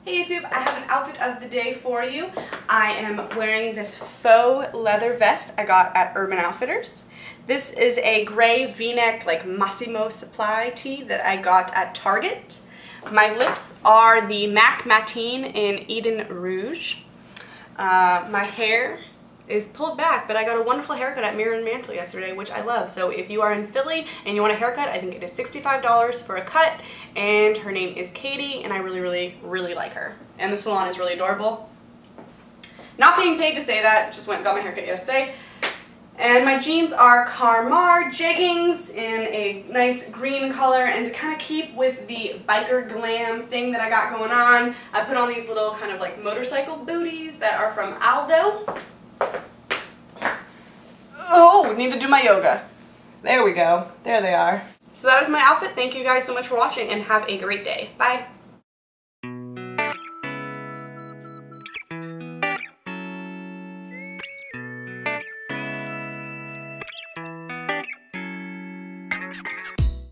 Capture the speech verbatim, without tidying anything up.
Hey YouTube, I have an outfit of the day for you. I am wearing this faux leather vest I got at Urban Outfitters. This is a gray v-neck like Massimo supply tee that I got at Target. My lips are the MAC Mattene in Eden Rouge. Uh, my hair is pulled back, but I got a wonderful haircut at Mirror and Mantle yesterday, which I love. So if you are in Philly and you want a haircut, I think it is sixty-five dollars for a cut, and her name is Katie, and I really, really, really like her. And the salon is really adorable. Not being paid to say that, just went and got my haircut yesterday. And my jeans are Mar Jeggings in a nice green color, and to kind of keep with the biker glam thing that I got going on, I put on these little kind of like motorcycle booties that are from ALDO. Oh, need to do my yoga. There we go. There they are. So that is my outfit. Thank you guys so much for watching and have a great day. Bye.